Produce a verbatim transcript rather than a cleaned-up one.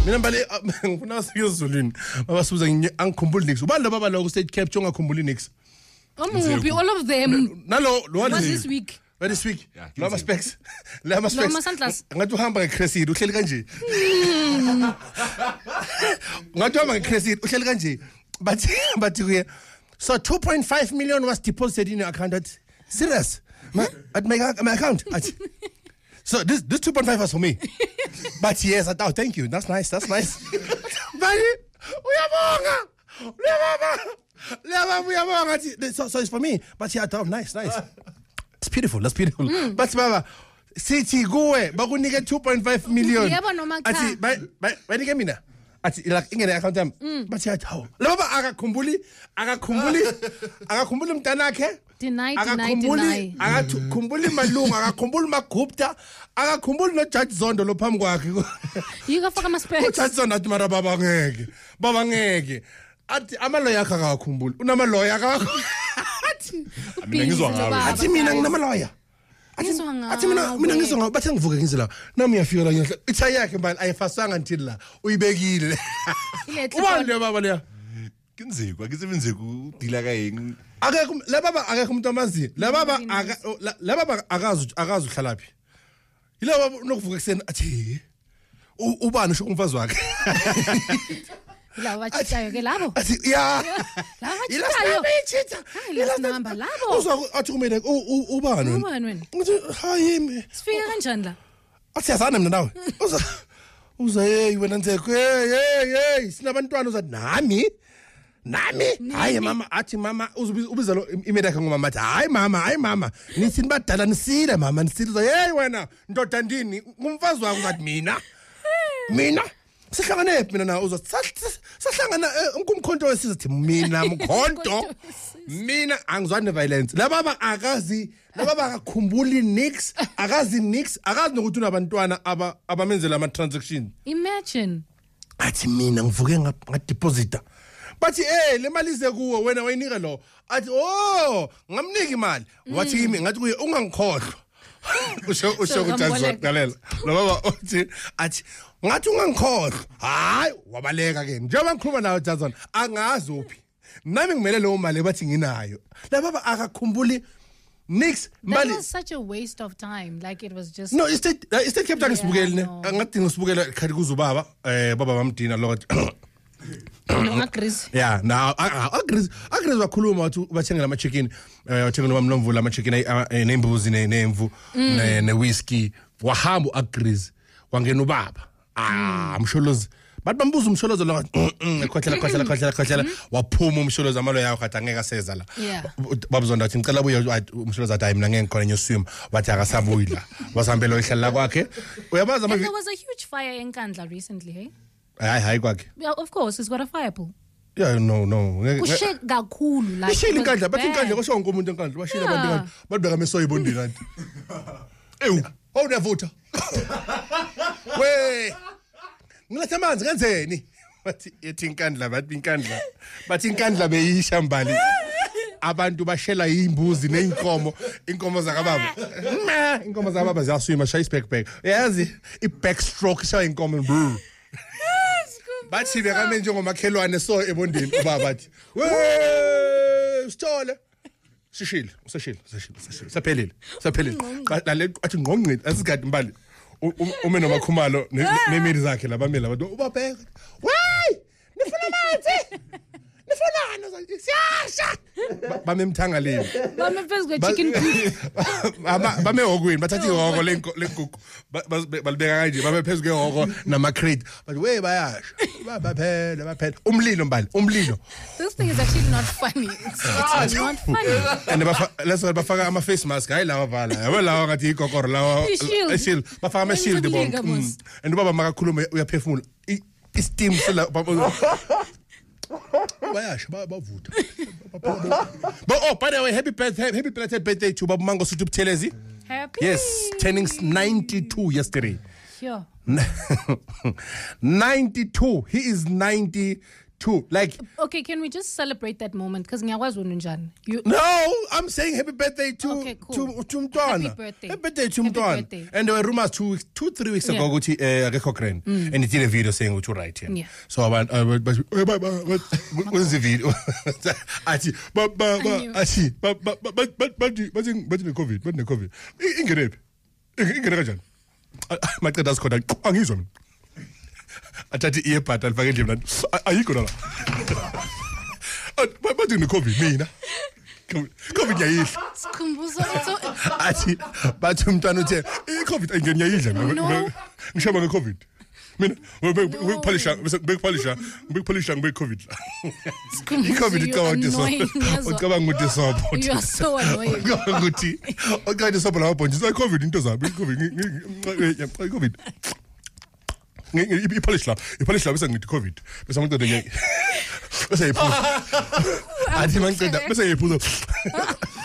mina mbali ngifuna sikuzulini baba sibuza angikhumbuli nix ubani lo baba lo ku State Capture ongakhumbuli nix Umuphi all of them nalo lo was this week Very sweet. Lo ma specs. Lo ma Lo ma specs. sandlas. Ngathi uhamba ngecrescent uhleli kanje. Ngathi uhamba ngecrescent uhleli kanje. But but kuye so two point five million was deposited in your account. At, serious? My, at my, my account. At, so this this two point five was for me. But yes, I thought thank you. That's nice. That's nice. But uyabonga. Uyabonga. Uyabonga. So so it's for me. But yeah, I thought nice, nice. That's beautiful. That's beautiful. Mm. But baba, sithi kuwe bakunike two point five million. Yebo noma cha. Athi bayinike mina. Athi la ingene account yami. Bathi athi hawo. La baba akakhumbuli, akakhumbuli, akakhumbuli umntana wakhe. Deny, deny, deny. Akakhumbuli malunga, akakhumbuli magupta, akakhumbuli no Judge Zondo lo phambi kwakhe. Yikafaka ama specs. Judge Zondo athi mara baba ngeke. Baba ngeke. Athi amaloya akhe akakhumbuli. Unamaloya akakho. Mina ngizwa ngawe. Athi mina nginamaloya. Athi mina mina ngizwa ngawe bathi ngivuke ngizela. Nami uyafika la ngiyahla. Itha yakhe mbali ayifasanga until la uyibekile. Ubani le baba leya? Kinzikwa kisebenze ku dealer kayeng. Akekho la baba akekho umuntu amazi. La baba la baba akazi akazi uhlalaphi. Yila baba nokuvuka ekseni athi ubani usho umfazi wakhe. La wachitayo ke labo. Yeah. La wachitayo. Ilasichita. Ilasinamba labo. Uzwa athi kumele ubani wena? Ubani wena? Ngithi hayi. Sifika kanjani la? Athi yazana mina nawe. Uza uza hey wena nzeko hey hey hey sinabantwana uzathi nami. Nami? Hayi mama athi mama ubiza lo imeda yakhe ngomama athi hayi mama hayi mama nithi nibadala nisile mama nisile hey wena ndoda ndini ngumfazi wakho uzathi mina. Mina sihlangane mina na uzo sahlangana umkhonto wesithi mina mkhonto mina angizwane violence la baba akazi la baba akakhumbuli nix akazi nix akazi nokuthi unabantwana aba abamenzela ama transaction. Imagine athi mina ngivuke ngadeposita bathi eh le mali ize kuwe wena wayinika lo athi oh ngamniki imali wathi kimi ngathi kuye ungangikhohlwa usho usho ukuthi dalela lo baba uthi athi ngathi ungangikhohlwa hayi wabaleka ke njengoba ngikhuluma nawe Jason angazi uphi nami ngimele lo mali bathi nginayo la baba akakhumbuli nix mali. That was such a waste of time, like it was just no it's the it's the captain ngisibukele ne ngathi ngisibukela khali kuzubaba eh baba bamdina lo no agrees yeah now agrees agrees wakhuluma wathi bathengela ama chicken eh wathengela noma mnomvula ama chicken nembuzi nemvu ne whiskey wahamba agrees wangena ubaba ah umsholozi bathi bambuza umsholozi lo ekhohlela khohlela khohlela khohlela waphuma umsholozi amalo yawo khathi angeka seza la babuzonda athi ngicela buye umsholozi athi hayi mina ngeke ngikhona nyoswim wathi akasabuyila wasihambela ihlala kwakhe uyabaza ama. There was a huge fire in Nkandla recently, hey? Hayi hayi kwakhe. Yeah, of course it's got a fire pool. Yeah, no no. Kushek kakhulu like. Ishila inkandla bathi inkandla kwasho wonke umuntu enkandla bashila abantu enkandla badbeka meso ibondini kanti. Ewu, awunavuta. We. Ngilethe amanzi kanzeni. Bathi ethi inkandla bathi inkandla. Bathi inkandla beyisha mbali. Abantu bashela imbuzi neinkomo, inkomo zakababa. Inkomo zakababa ziyaswima shaya isbackpack. Yazi ibackstroke shaya inkomo. Bathi beka manje ngomakhelwane so ebondini ubaba bathi we sithole sishile useshile useshile saphelile saphelile la athi ngqongqini asigadi mbali ume nomakhumalo nemiri zakhe labamela bathi ubabheka wey nifuna manzi nifunana siyasha bamemthangaleni bame phezulu kwe chicken coop bame hogwini bathathi ihoko lenkukhu balibeka kanje bame phezulu kwehoko nama crate but we bayasha baphela baphela umlilo mbali umlilo. This thing is actually not funny. It's, it's not funny. And let's bafaka ama face mask hayi lawa vala yabo lawa ngathi ikokoro lawa shield bafaka ama shield bomb and baba makakhuluma uyaphefumula i-steam sela bayasha bavuta. But oh, by the way, happy birthday, happy birthday, birthday to Baba Mangosuthu Buthelezi. Happy. Yes, turning ninety-two yesterday. Sure. ninety-two. He is ninety-two two. Like, Okay, can we just celebrate that moment? Because ngiyakwazi wena unjani. You no, I'm saying happy birthday to Okay, cool. to to Mtwana. Happy birthday. Happy birthday to Happy Mtwana. birthday. And there were rumors two weeks, two three weeks ago Yeah. ukuthi eh akekho grand. And he did a video saying what you right here. Yeah. So abantu uh, but but but what's the video? Athi ba ba I ba knew. athi ba ba ba but but but but but the covid, but the covid. Ingenephi? Ingene kanjani? Maqeda sikhona angizwa mina. Athathi earbud alifake endlini lana. Ayikho la. Bathi ne covid mina. Covid yayidla. Skhumbuzo, it's so Athi bathi umntwana uthe i covid ayingeni yayidla No. ngishaba nge covid. Mina bekupholisha bekupholisha bekupholisha ngibe covid. I covid You're icabanga annoying, ukuthi Yazwa. ucabanga ukuthi sobho. You are so annoying. Ucabanga ukuthi okade sobho la bonje covid into zabe covid covid. Ipolish la ipolish la bese ngithi covid bese umuntu ngeke bese yiphuza athi mangiceda bese yiphuza